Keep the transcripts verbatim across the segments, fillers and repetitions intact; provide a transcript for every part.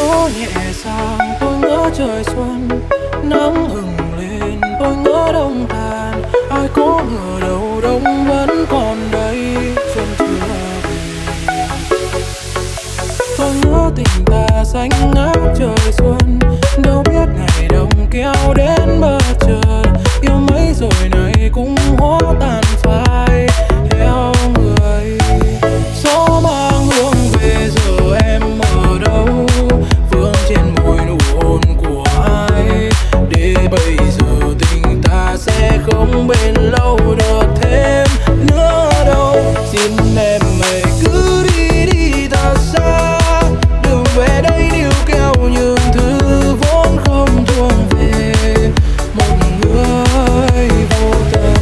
gió nhẹ sang tôi ngỡ trời xuân, nắng hừng lên tôi ngỡ đông tàn. Ai có ngờ đâu đông vẫn còn đây, xuân chưa về. Tôi ngỡ tình ta xanh ngát trời xuân, đâu biết ngày đông kéo đến bờ trời. Yêu mấy rồi này cũng hóa tàn phai theo người. Gió mang hương về giờ em ở đâu, vương trên môi nụ hôn của ai. Để bây giờ tình ta sẽ không bền lâu được thêm nữa đâu. Xin em hãy cứ đi đi thật xa, đừng về đây níu kéo những thứ vốn không thuộc về một người vô tâm.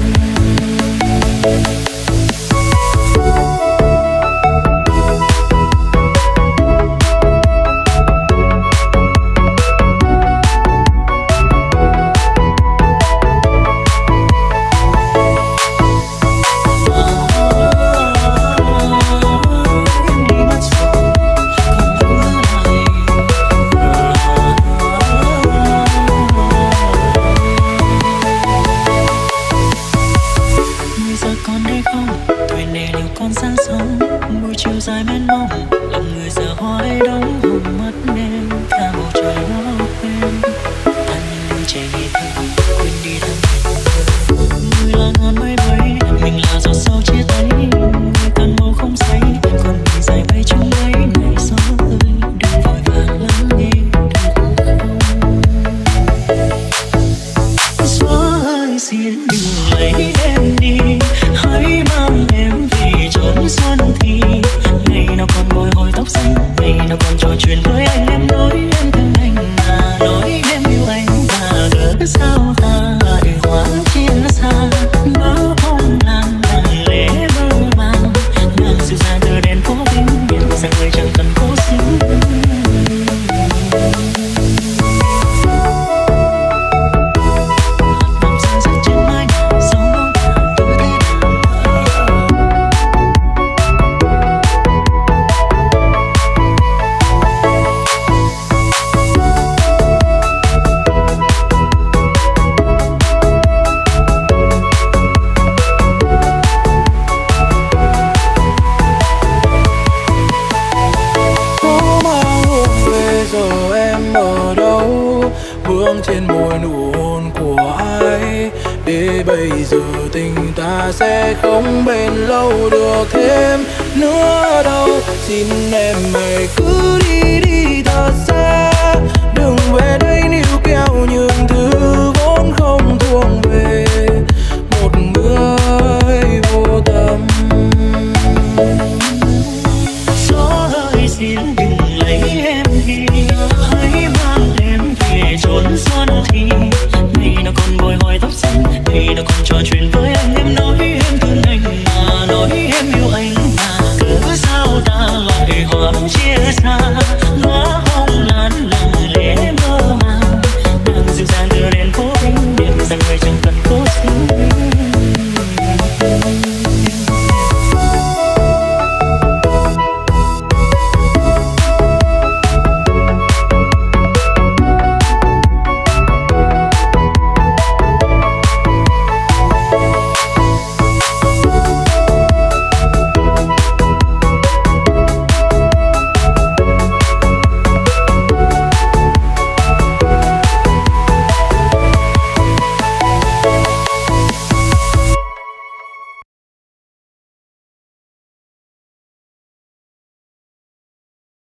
Trên môi nụ hôn của ai, để bây giờ tình ta sẽ không bền lâu được thêm nữa đâu. Xin em hãy cứ đi đi thật xa, đừng về đây níu kéo những thứ vốn không thuộc về một người vô tâm. Gió ơi xin đừng lấy em đi, hãy mang em về chốn xuân thì. Ngày nào còn bồi hồi tóc xanh, ngày nào còn trò chuyện với anh. Em nói em thương anh mà, nói em yêu anh mà, cớ sao ta lại hoang chia xa. Ngỡ